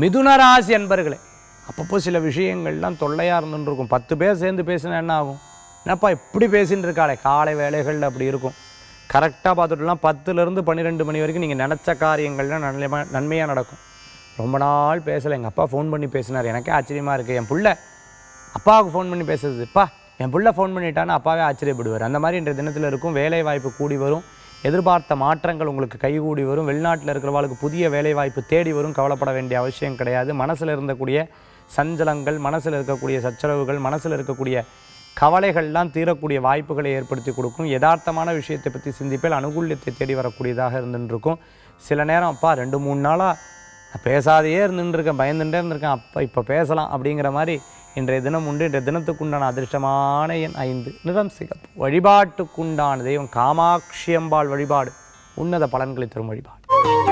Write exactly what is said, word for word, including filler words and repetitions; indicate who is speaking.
Speaker 1: மிதுன ராசி அன்பர்களே, அப்பப்போ சில விஷயங்கள்லாம் தொல்லையாக இருந்துருக்கும். பத்து பேர் சேர்ந்து பேசினா என்ன ஆகும்? என்னப்பா இப்படி பேசின்னு இருக்காளே, காலை வேலைகளில் அப்படி இருக்கும். கரெக்டாக பார்த்துட்டுலாம் பத்துலேருந்து பன்னிரெண்டு மணி வரைக்கும் நீங்கள் நினச்ச காரியங்கள்லாம் நன்மையாக நன்மையாக நடக்கும். ரொம்ப நாள் பேசலை, எங்கள் அப்பா ஃபோன் பண்ணி பேசினார், எனக்கே ஆச்சரியமாக இருக்குது. என் பிள்ளை அப்பாவுக்கு ஃபோன் பண்ணி பேசுறது, அப்பா என் பிள்ளை ஃபோன் பண்ணிட்டான்னு அப்பாவே ஆச்சரியப்படுவார். அந்த மாதிரி இன்றைய தினத்தில் இருக்கும். வேலை வாய்ப்பு கூடி வரும். எதிர்பார்த்த மாற்றங்கள் உங்களுக்கு கைகூடி வரும். வெளிநாட்டில் இருக்கிறவங்களுக்கு புதிய வேலை வாய்ப்பு தேடி வரும். கவலைப்பட வேண்டிய அவசியம் கிடையாது. மனசில் இருந்தக்கூடிய சஞ்சலங்கள், மனசில் இருக்கக்கூடிய சச்சரவுகள், மனசில் இருக்கக்கூடிய கவலைகள்லாம் தீரக்கூடிய வாய்ப்புகளை ஏற்படுத்தி கொடுக்கும். யதார்த்தமான விஷயத்தை பற்றி சிந்திப்பில் அனுகூல்யத்தை தேடி வரக்கூடியதாக இருந்துருக்கும். சில நேரம் அப்பா ரெண்டு மூணு நாளாக நான் பேசாதையே இருந்துருக்கேன், பயந்துட்டே இருந்திருக்கேன், அப்போ இப்போ பேசலாம் அப்படிங்கிற மாதிரி இன்றைய தினம் உண்டு. இன்றைய தினத்துக்குண்டான அதிர்ஷ்டமான எண் ஐந்து, நிறம் சிகப்பு. வழிபாட்டுக்குண்டான தெய்வம் காமாட்சி அம்பாள் வழிபாடு உன்னத பலன்களை தரும் வழிபாடு.